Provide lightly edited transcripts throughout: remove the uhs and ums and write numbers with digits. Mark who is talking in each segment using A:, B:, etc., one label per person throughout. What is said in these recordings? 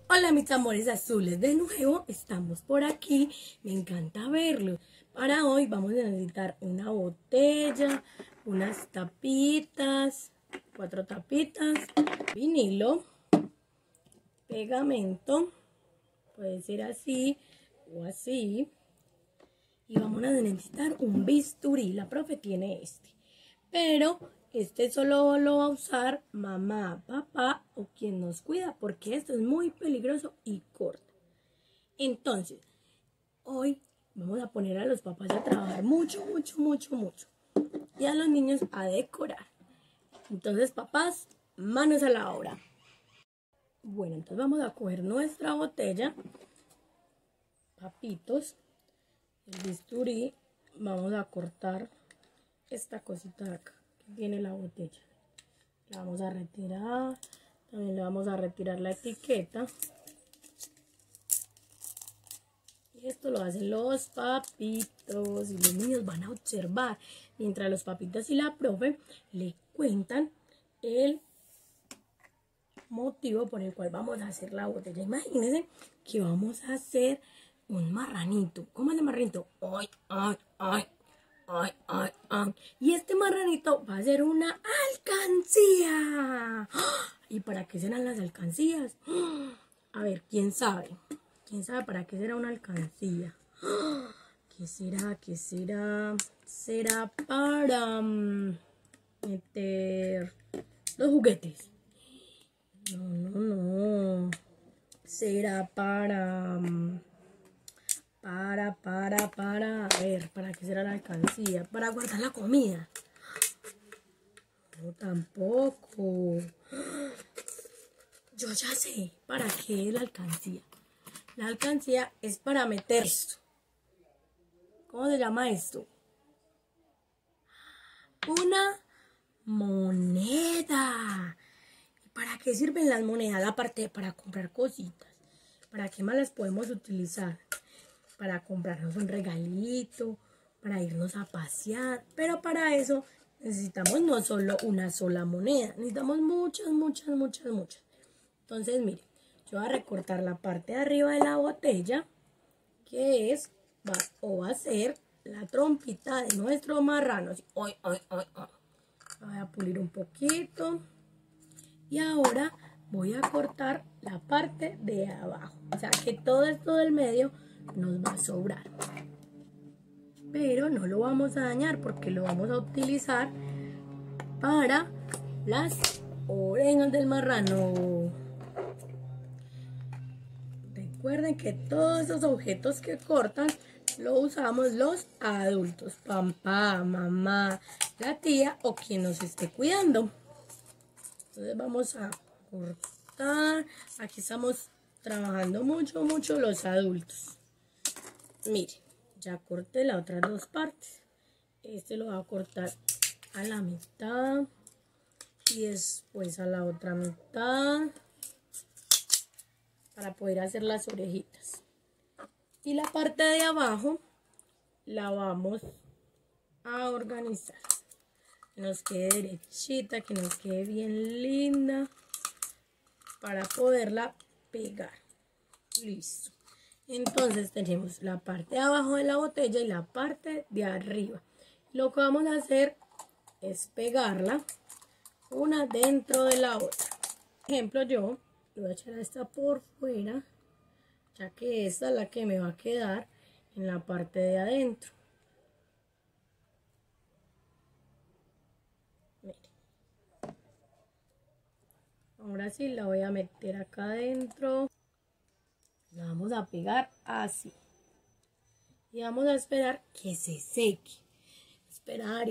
A: Hola mis amores azules, de nuevo estamos por aquí, me encanta verlos. Para hoy vamos a necesitar una botella, unas tapitas, 4 tapitas, vinilo, pegamento, puede ser así o así. Y vamos a necesitar un bisturí, la profe tiene este. Pero este solo lo va a usar mamá, papá o quien nos cuida, porque esto es muy peligroso y corta. Entonces, hoy vamos a poner a los papás a trabajar mucho. Y a los niños a decorar. Entonces, papás, manos a la obra. Bueno, entonces vamos a coger nuestra botella, papitos, el bisturí, vamos a cortar esta cosita de acá que tiene la botella. La vamos a retirar, también le vamos a retirar la etiqueta. Y esto lo hacen los papitos y los niños van a observar mientras los papitos y la profe le cuentan el motivo por el cual vamos a hacer la botella. Imagínense que vamos a hacer un marranito. ¿Cómo es el marranito? ¡Ay, ay, ay! ¡Ay, ay, ay! Y este marranito va a ser una alcancía. ¿Y para qué serán las alcancías? A ver, ¿quién sabe? ¿Quién sabe para qué será una alcancía? ¿Qué será? ¿Qué será? Será para meter los juguetes. No. Será para... A ver, ¿para qué será la alcancía? Para guardar la comida. No, tampoco. Yo ya sé para qué es la alcancía. La alcancía es para meter esto. ¿Cómo se llama esto? Una moneda. ¿Y para qué sirven las monedas? Aparte para comprar cositas. ¿Para qué más las podemos utilizar? Para comprarnos un regalito, para irnos a pasear. Pero para eso necesitamos no solo una sola moneda, necesitamos muchas. Entonces, miren, yo voy a recortar la parte de arriba de la botella, que es, va a ser la trompita de nuestro marrano. Voy a pulir un poquito. Y ahora voy a cortar la parte de abajo. O sea que todo esto del medio nos va a sobrar. Pero no lo vamos a dañar porque lo vamos a utilizar para las orejas del marrano. Recuerden que todos esos objetos que cortan lo usamos los adultos, papá, mamá, la tía o quien nos esté cuidando. Entonces vamos a cortar. Aquí estamos trabajando mucho los adultos. Miren, ya corté las otras 2 partes. Este lo voy a cortar a la mitad y después a la otra mitad para poder hacer las orejitas. Y la parte de abajo la vamos a organizar. Que nos quede derechita, que nos quede bien linda para poderla pegar. Listo. Entonces tenemos la parte de abajo de la botella y la parte de arriba. Lo que vamos a hacer es pegarla una dentro de la otra. Por ejemplo, yo le voy a echar esta por fuera, ya que esta es la que me va a quedar en la parte de adentro. Miren. Ahora sí la voy a meter acá adentro. La vamos a pegar así. Y vamos a esperar que se seque. Esperar.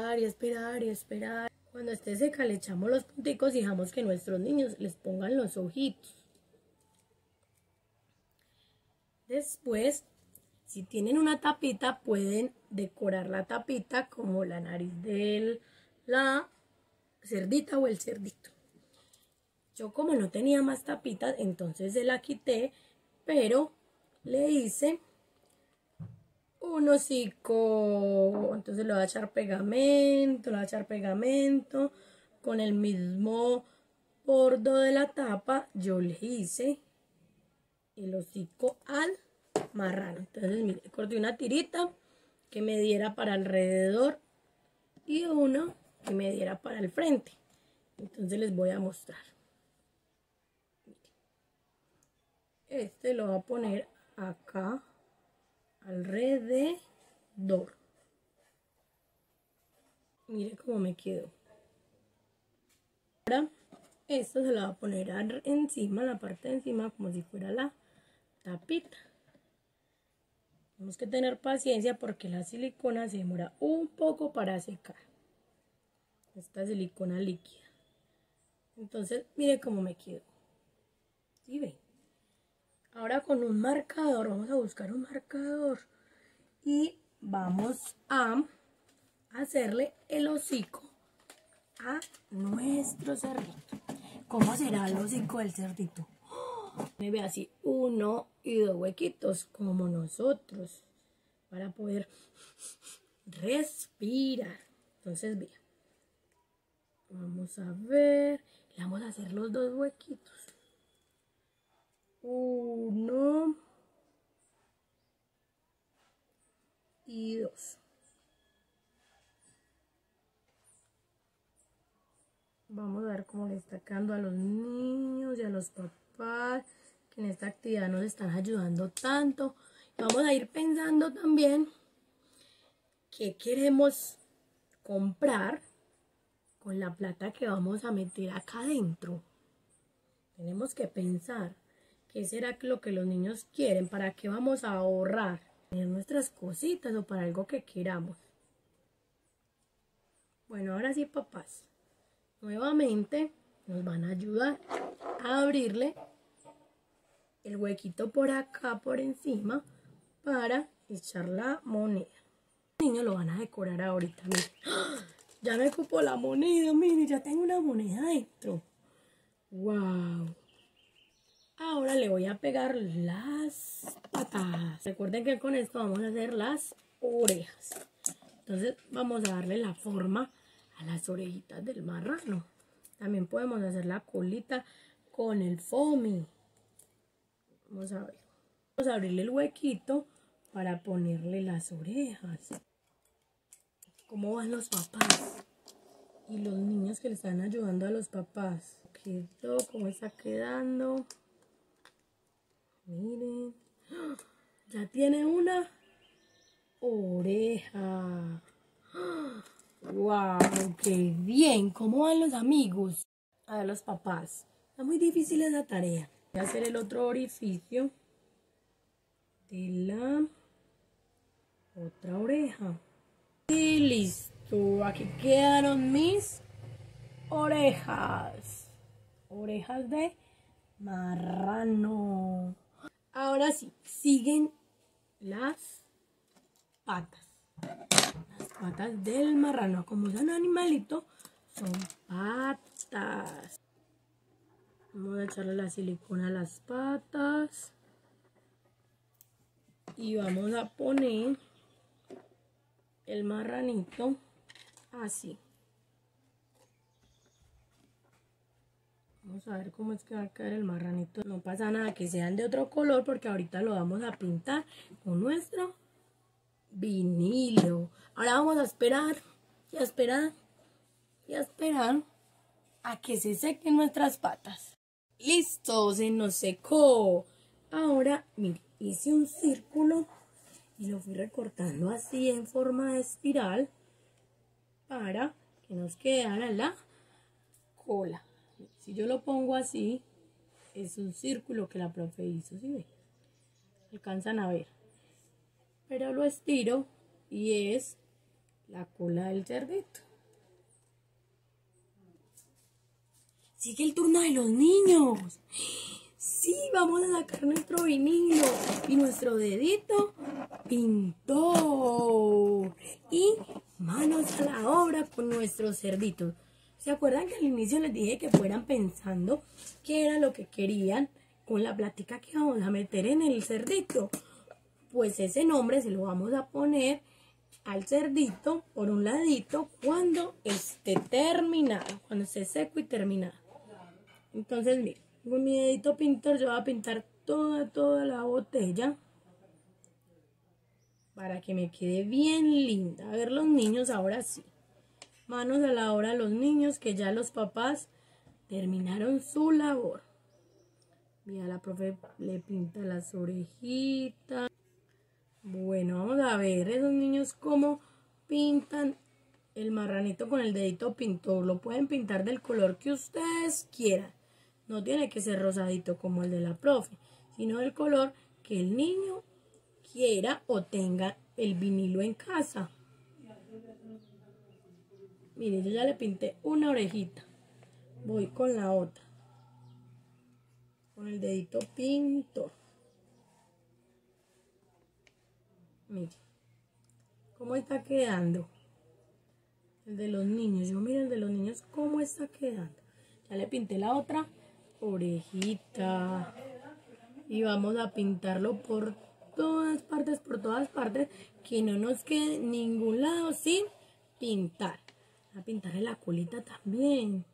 A: Cuando esté seca le echamos los punticos y dejamos que nuestros niños les pongan los ojitos. Después, si tienen una tapita, pueden decorar la tapita como la nariz de la cerdita o el cerdito. Yo como no tenía más tapitas, entonces se la quité, pero le hice un hocico. Entonces le voy a echar pegamento, con el mismo bordo de la tapa. Yo le hice el hocico al marrano. Entonces, mire, corté una tirita que me diera para alrededor y una que me diera para el frente. Entonces les voy a mostrar. Este lo voy a poner acá alrededor. Mire cómo me quedó. Ahora esto se lo voy a poner encima, la parte de encima, como si fuera la tapita. Tenemos que tener paciencia porque la silicona se demora un poco para secar. Esta silicona líquida. Entonces, mire cómo me quedó. ¿Sí ven? Ahora con un marcador, vamos a buscar un marcador. Y vamos a hacerle el hocico a nuestro cerdito. ¿Cómo será el hocico del cerdito? Me ve así, 1 y 2 huequitos, como nosotros, para poder respirar. Entonces, vean. Vamos a ver, le vamos a hacer los 2 huequitos. 1 y 2. Vamos a ver cómo le está quedando a los niños y a los papás que en esta actividad nos están ayudando tanto. Y vamos a ir pensando también qué queremos comprar con la plata que vamos a meter acá adentro. Tenemos que pensar qué será lo que los niños quieren, para qué vamos a ahorrar, tener nuestras cositas o para algo que queramos. Bueno, ahora sí, papás. Nuevamente nos van a ayudar a abrirle el huequito por acá, por encima, para echar la moneda. Los niños lo van a decorar ahorita. Miren. Ya me cupo la moneda, miren, ya tengo una moneda dentro. ¡Wow! Ahora le voy a pegar las patas. Recuerden que con esto vamos a hacer las orejas. Entonces vamos a darle la forma a las orejitas del marrano. También podemos hacer la colita con el foamy. Vamos a ver. Vamos a abrirle el huequito para ponerle las orejas. ¿Cómo van los papás? Y los niños que le están ayudando a los papás. ¿Cómo está quedando? Miren. Ya tiene una oreja. ¡Wow! ¡Qué bien! ¿Cómo van los amigos? A ver, los papás. Está muy difícil esa tarea. Voy a hacer el otro orificio de la otra oreja. Y listo. Aquí quedaron mis orejas. Orejas de marrano. Ahora sí, siguen las patas. Las patas del marrano. Como es un animalito, son patas. Vamos a echarle la silicona a las patas. Y vamos a poner el marranito así. Vamos a ver cómo es que va a quedar el marranito. No pasa nada que sean de otro color porque ahorita lo vamos a pintar con nuestro vinilo. Ahora vamos a esperar y a esperar y a esperar a que se sequen nuestras patas. ¡Listo! Se nos secó. Ahora, mire, hice un círculo y lo fui recortando así en forma de espiral para que nos quedara la cola. Si yo lo pongo así, es un círculo que la profe hizo, ¿sí ven? Alcanzan a ver. Pero lo estiro y es la cola del cerdito. Sigue el turno de los niños. Sí, vamos a sacar nuestro vinilo y nuestro dedito pintó. Y manos a la obra con nuestros cerditos. ¿Se acuerdan que al inicio les dije que fueran pensando qué era lo que querían con la plática que vamos a meter en el cerdito? Pues ese nombre se lo vamos a poner al cerdito por un ladito cuando esté terminado, cuando esté seco y terminado. Entonces, miren, Con mi dedito pintor yo voy a pintar toda la botella para que me quede bien linda. A ver los niños ahora sí. Manos a la obra los niños, que ya los papás terminaron su labor. Mira, la profe le pinta las orejitas. Bueno, vamos a ver esos niños cómo pintan el marranito con el dedito pintor. Lo pueden pintar del color que ustedes quieran. No tiene que ser rosadito como el de la profe, sino del color que el niño quiera o tenga el vinilo en casa. Mire, yo ya le pinté una orejita. Voy con la otra. Con el dedito pintor. Mire. ¿Cómo está quedando? El de los niños. Yo miro el de los niños cómo está quedando. Ya le pinté la otra orejita. Y vamos a pintarlo por todas partes. Que no nos quede ningún lado sin pintar. A pintar en la colita también.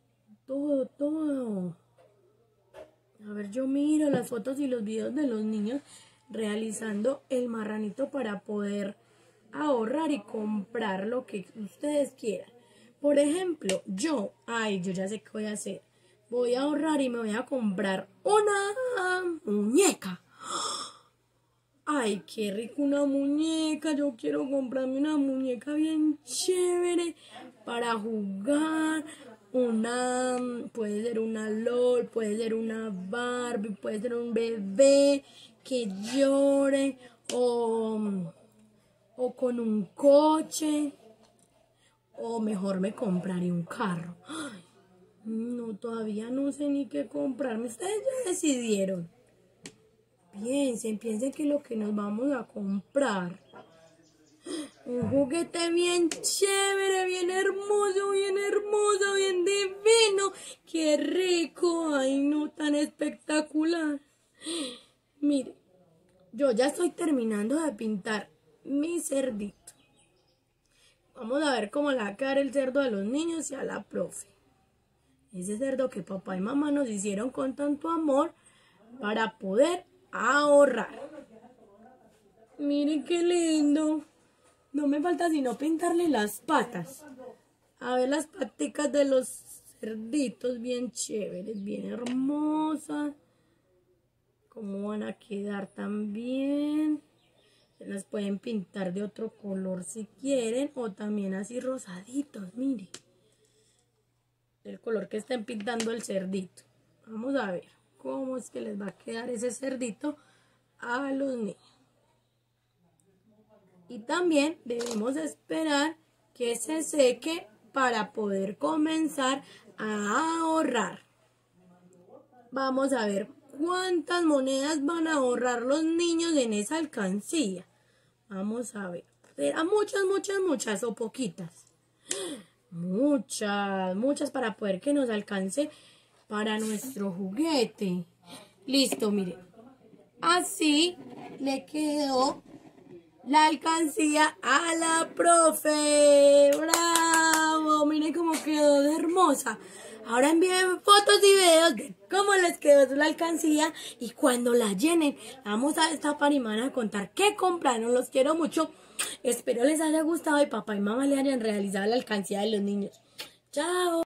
A: Todo. A ver, yo miro las fotos y los videos de los niños realizando el marranito para poder ahorrar y comprar lo que ustedes quieran. Por ejemplo, yo ya sé qué voy a hacer. Voy a ahorrar y me voy a comprar una muñeca. Ay, qué rico una muñeca. Yo quiero comprarme una muñeca bien chévere para jugar. Puede ser una LOL, puede ser una Barbie, puede ser un bebé que llore o con un coche, o mejor me compraré un carro. Ay, no, todavía no sé ni qué comprarme. Ustedes ya decidieron. Piensen que lo que nos vamos a comprar. Un juguete bien chévere, bien hermoso, bien divino. ¡Qué rico! ¡Ay, no, tan espectacular! Mire, yo ya estoy terminando de pintar mi cerdito. Vamos a ver cómo le va a quedar el cerdo a los niños y a la profe. Ese cerdo que papá y mamá nos hicieron con tanto amor para poder ahorrar. Miren qué lindo. No me falta sino pintarle las patas. A ver las paticas de los cerditos bien chéveres, bien hermosas. Cómo van a quedar también. Las pueden pintar de otro color si quieren, o también así rosaditos, mire. El color que estén pintando el cerdito. Vamos a ver cómo es que les va a quedar ese cerdito a los niños. Y también debemos esperar que se seque para poder comenzar a ahorrar. Vamos a ver cuántas monedas van a ahorrar los niños en esa alcancía. Vamos a ver. ¿Será muchas o poquitas? Muchas para poder que nos alcance para nuestro juguete. Listo, miren. Así le quedó la alcancía a la profe. ¡Bravo! Miren cómo quedó de hermosa. Ahora envíen fotos y videos de cómo les quedó la alcancía. Y cuando la llenen, la vamos a destapar y me van a contar qué compraron. Los quiero mucho. Espero les haya gustado y papá y mamá le hayan realizado la alcancía de los niños. ¡Chao!